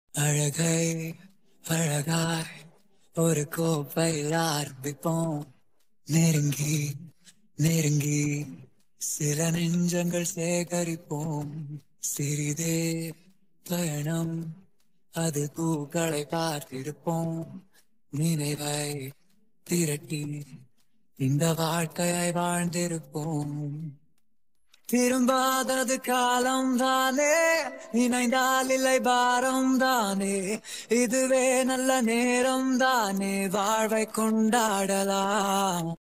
அழகை அழகாய் ஒரு கோப்பையில் ஆரம்பிப்போம். நெருங்கி நெருங்கி சில நெஞ்சங்கள் சேகரிப்போம். சிறிதே பயணம், அது பூக்களை பார்த்திருப்போம். நினைவை திரட்டி இந்த வாழ்க்கையை வாழ்ந்திருப்போம். திரும்பாதது காலம் தானே, இணைந்தால் இல்லை பாரம் தானே. இதுவே நல்ல நேரம் தானே, வாழ்வை கொண்டாடலாம்.